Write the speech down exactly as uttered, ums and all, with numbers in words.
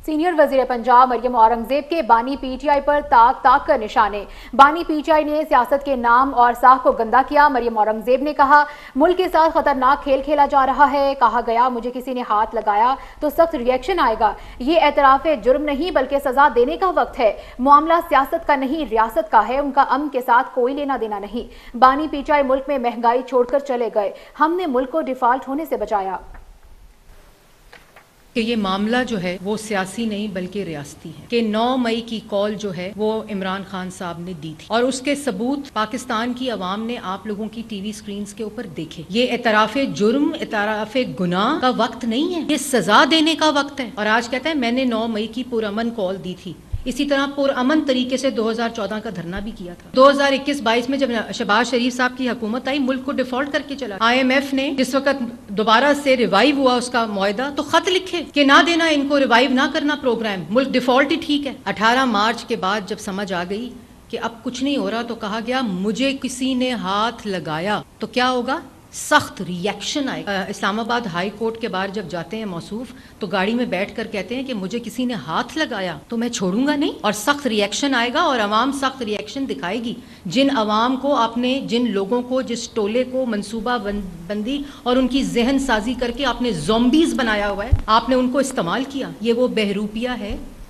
Senior وزیر پنجاب مریم اورنگزیب کے بانی پی ٹی آئی پر تاک تاک کر نشانے۔ بانی پی ٹی آئی نے سیاست کے نام اور ساکھ کو گندا کیا۔ مریم اورنگزیب نے کہا ملک کے ساتھ خطرناک کھیل کھیلا جا رہا ہے۔ کہا گیا مجھے کسی نے ہاتھ لگایا تو سخت ری ایکشن آئے گا۔ یہ اعتراف جرم نہیں بلکہ سزا دینے کا وقت ہے۔ معاملہ سیاست کا نہیں ریاست کا ہے، ان کا امن کے ساتھ کوئی لینا دینا نہیں۔ بانی پی ٹی آئی ملک میں مہنگائی چھوڑ کر چلے گئے، ہم نے ملک کو ڈیفالٹ ہونے سے بچایا۔ کہ یہ معاملہ جو ہے وہ سیاسی نہیں بلکہ ریاستی ہے، کہ نو مئی کی کال جو ہے وہ عمران خان صاحب نے دی تھی اور اس کے ثبوت پاکستان کی عوام نے آپ لوگوں کی ٹی وی سکرینز کے اوپر دیکھے۔ یہ اعتراف جرم، اعتراف گناہ کا وقت نہیں ہے، یہ سزا دینے کا وقت ہے۔ اور آج کہتا ہے میں نے نو مئی کی پرامن کال دی تھی، اسی طرح پرامن طریقے سے دو ہزار چودہ کا دھرنا بھی کیا تھا۔ دو ہزار اکیس بائیس میں جب شہباز شریف صاحب کی حکومت آئی، ملک کو ڈیفالٹ کر کے چلا۔ آئی ایم ایف نے جس وقت دوبارہ سے ریوائیو ہوا اس کا معاہدہ، تو خط لکھے کہ نہ دینا، ان کو ریوائیو نہ کرنا پروگرام، ملک ڈیفالٹ ہی ٹھیک ہے۔ اٹھارہ مارچ کے بعد جب سمجھ آ گئی کہ اب کچھ نہیں ہو رہا تو کہا گیا مجھے کسی نے ہاتھ لگایا تو کیا ہوگا؟ سخت ری ایکشن آئے گا۔ اسلام آباد ہائی کورٹ کے باہر جب جاتے ہیں موصوف تو گاڑی میں بیٹھ کر کہتے ہیں کہ مجھے کسی نے ہاتھ لگایا تو میں چھوڑوں گا نہیں، اور سخت ری ایکشن آئے گا اور عوام سخت ری ایکشن دکھائے گی۔ جن عوام کو آپ نے، جن لوگوں کو، جس ٹولے کو منصوبہ بندی اور ان کی ذہن سازی کر کے آپ نے زومبیز بنایا ہوا ہے، آپ نے ان کو استعمال کیا، یہ وہ بہروپیہ ہے